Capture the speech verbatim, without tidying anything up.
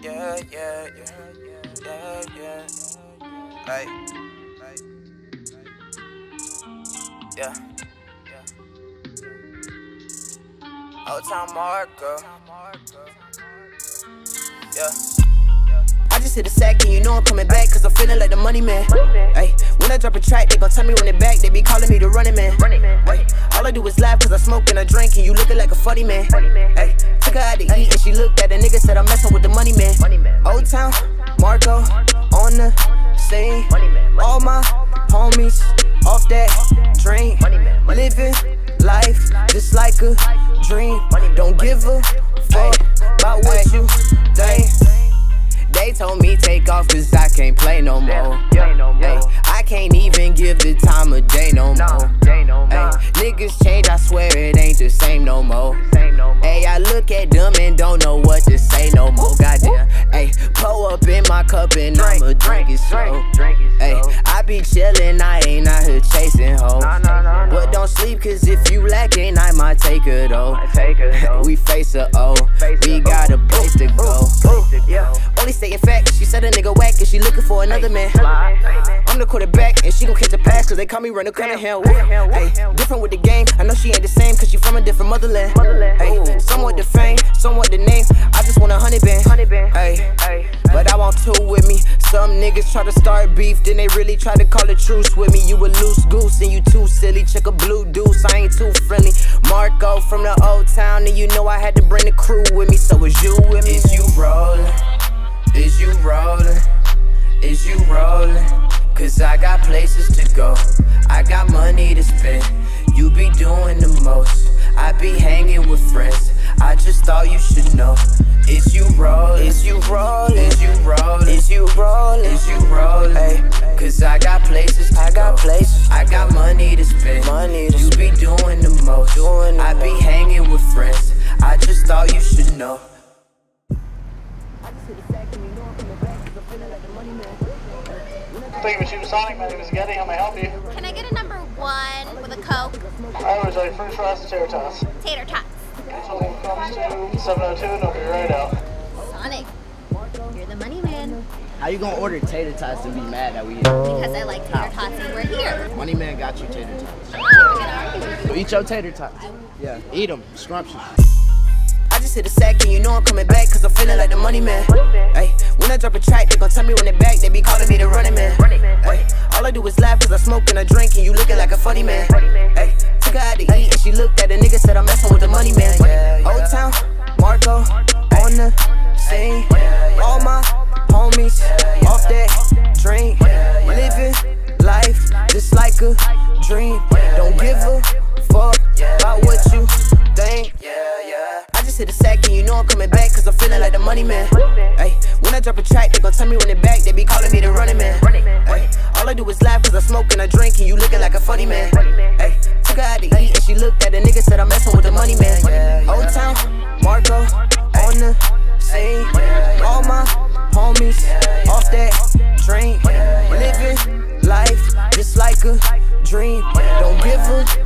yeah, yeah, yeah, yeah, yeah. Like, like, yeah, yeah. Old Town Marco, yeah. I just hit a sack and you know I'm coming back, cause I'm feeling like the money man. Ay, when I drop a track, they gon' tell me when they back, they be calling me the running man. Ay, all I do is laugh cause I smoke and I drink and you looking like a funny man. Ay, took her out to eat and she looked at a nigga, said I'm messing with the money man. Old Town Marco, on the scene. All my homies off that drink, living life just like a dream. Don't give a fuck about what you think. They told me take off cause I can't play no more. Ay, I can't even give the time of day no more. Ay, niggas change, I swear it ain't the same no more. Ay, I look at them and don't know what to say no more. Goddamn, ay, pull up in my cup and I'ma drink it slow. Ay, I be chillin', I ain't out here chasing hoes. But don't sleep cause if you lacking, I might take her though. We face a O, we got a place to go. Only stating facts, she said a nigga whack and she looking for another man. I'm the quarterback and she gon' catch a pass cause they call me Randall Cunningham. Ay, different with the game, I know she ain't the same cause she from a different motherland. Ay, somewhat the fame, somewhat the name, I just want a hundred band. Ay, but I want two with me. Some niggas try to start beef, then they really try to call a truce with me. You a loose goose and you too silly, check a blue deuce, I ain't too friendly. Marco from the old town and you know I had to bring the crew with me, so is you with me? Is you rollin'? Is you rollin'? Is you rollin'? Cause I got places to go, I got money to spend. You be doing the most, I be hanging with friends. I just thought you should know. Is you rollin'? Is you rollin'? Is you rollin'? Is you rollin'? Is you rollin'? Ay, cause I got places to I go. got places I got money to spend. Money to you spend. Be doing the most, doing the I be most. Hanging with friends. I just thought you should know. Thank you for shooting Sonic. My name is Getty. How may I help you? Can I get a number one with a Coke? I was a French fries and tater tots. Tater tots. Okay, so when it comes to seven oh two, and I'll be right out. Sonic, you're the money man. How you gonna order tater tots and be mad that we here? Because I like tater tots and we're here. Money man got you tater tots. I'm not even gonna argue with you. So eat your tater tots. Yeah, eat them. Scrumptious. I just hit a sack and you know I'm coming back cause I'm feeling like the money man. Ay, when I drop a track, they gon' tell me when they back, they be calling me the running man. Ay, all I do is laugh cause I smoke and I drink and you looking like a funny man. Ay, took her out to eat and she looked at a nigga, said I'm messing with the money man. Old Town Marco, on the scene. All my homies off that drink, living life just like a dream. Don't give a fuck about what you think. I just hit a sack and you know I'm coming back cause I'm feeling like the money man. Ay, when I drop a track, they gon' tell me when they back, they be calling me the running man. Ay, all I do is laugh cause I smoke and I drink and you looking like a funny man. Ay, took her out to eat and she looked at a nigga, said I'm messing with the money man. Old Town Marco, on the scene. All my homies off that drink, living life just like a dream. Don't give a